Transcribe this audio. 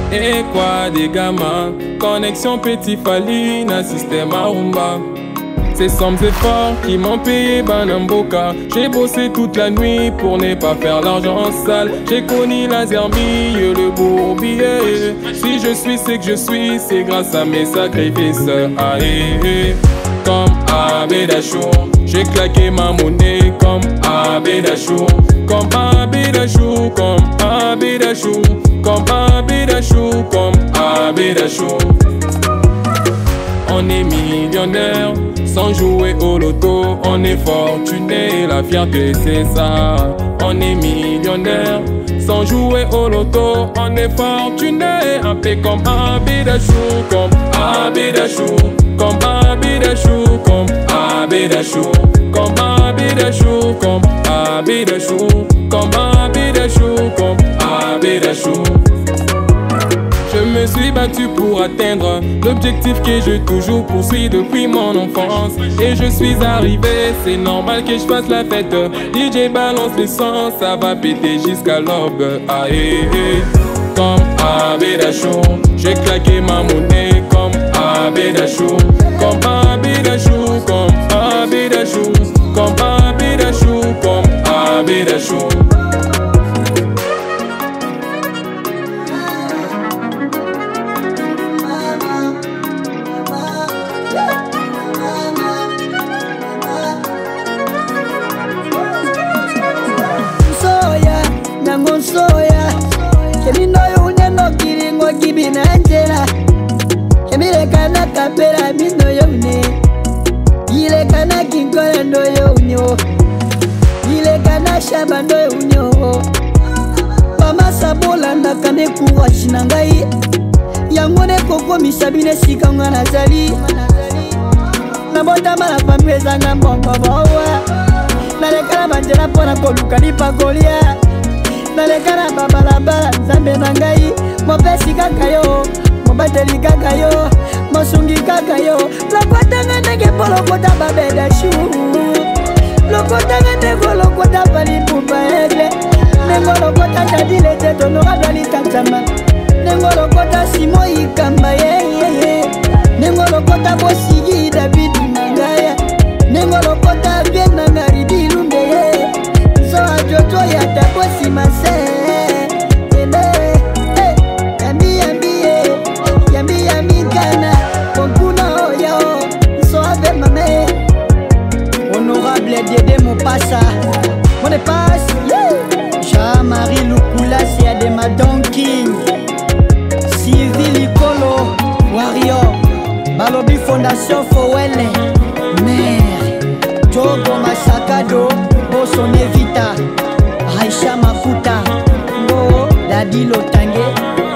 Et quoi des gamins, connexion Petit Falina, système Arumba. C'est sans efforts qui m'ont payé Banamboka. J'ai bossé toute la nuit pour ne pas faire l'argent sale. J'ai connu la zerbille, le bourbier. Si je suis ce que je suis, c'est grâce à mes sacrifices. Aïe, comme Abédachour, j'ai claqué ma monnaie comme Abédachour. Comme Abédachour, comme Abédachour, comme Abédachour, comme Abédachour. On est millionnaire sans jouer au loto, on est fortuné, la fierté c'est ça. On est millionnaire sans jouer au loto, on est fortuné, un peu comme Abédachour, comme Abédachour, comme Abédachour, comme Abédachour, comme Abédachour, comme Abédachour, comme Abédachour, comme Abédachour. Je me suis battu pour atteindre l'objectif que je toujours poursuis depuis mon enfance. Et je suis arrivé, c'est normal que je fasse la fête. DJ balance les sons, ça va péter jusqu'à l'aube. Aïe, comme Abédachour, j'ai claqué ma monnaie comme Abédachour. Comme Abédachour, comme Abédachour, comme Abédachour, comme Abédachour. Soya, Kemino Yuneno Kiringo Kibina Angela, Kemile Kana Kapera Mino Yone, Ile Kana Kinkolando Yonyo, Ile Kana Shabando Yonyo, Mama Sabola Nakane Kuwa Shinangai, Yangone Koko Misabine Sikanga Nazali, Nabota Mala Pameza Nambongo Bawa, Nalekana Manjela Pona Kolukani Pagolia. Nalekana babalabala nzambe na ngai mopesi kaka yo mobateli kaka yo mosungi kaka yo lokotanga ndenge mpo lokota Babédachour lokotanga ndenge lokota Palipumba Egle ndenge lokota Tadile Tete Honorable Litanzama ndenge lokota Simo Ikamba yeyeye ndenge lokota Bosigi David Mangaya ndenge lokota Bienanga Ridi Lumbeye so ajoto ya tabosi mase yambi kana konkuna oyo so ave mame Honorable Dédé Mopassa mon passe Jean-Marie Lukula c'est Adema Don King Sylvie Likolo Warrior Balobi Fondation Fowele Mère Jogo Masakado Bosone Vita Aisha Mafuta Ngo Dadi Lotange